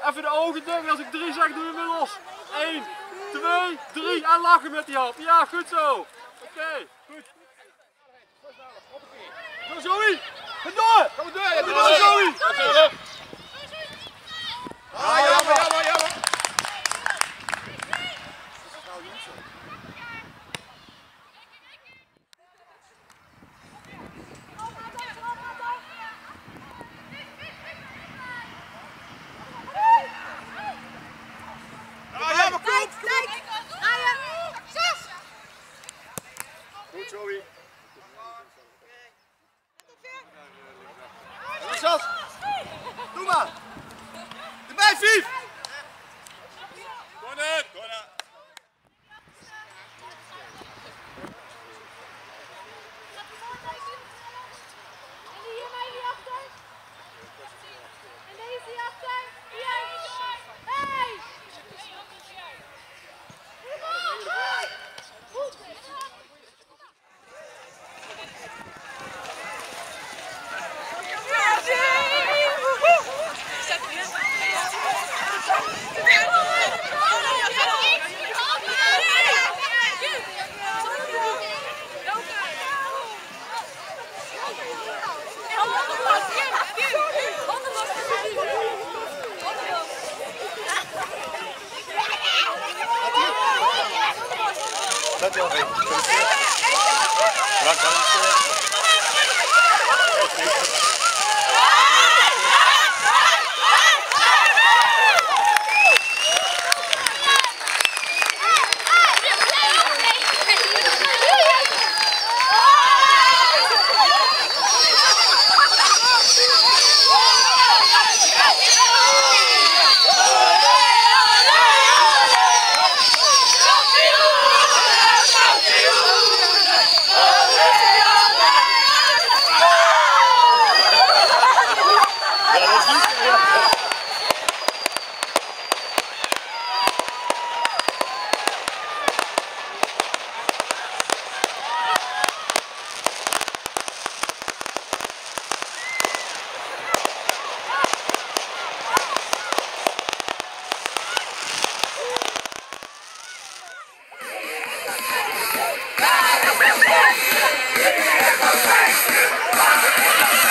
Even de ogen dicht. Als ik 3 zeg, doe je me los. 1, 2, 3 en lachen met die hand. Ja, goed zo. Oké, goed. Door Zoe! Ga door! Kom door! Kom door Zoe! Ah, jammer! Goed Zoe! Sas! Doe maar! Erbij, Vief! Corner! Dat is wel goed. Bye.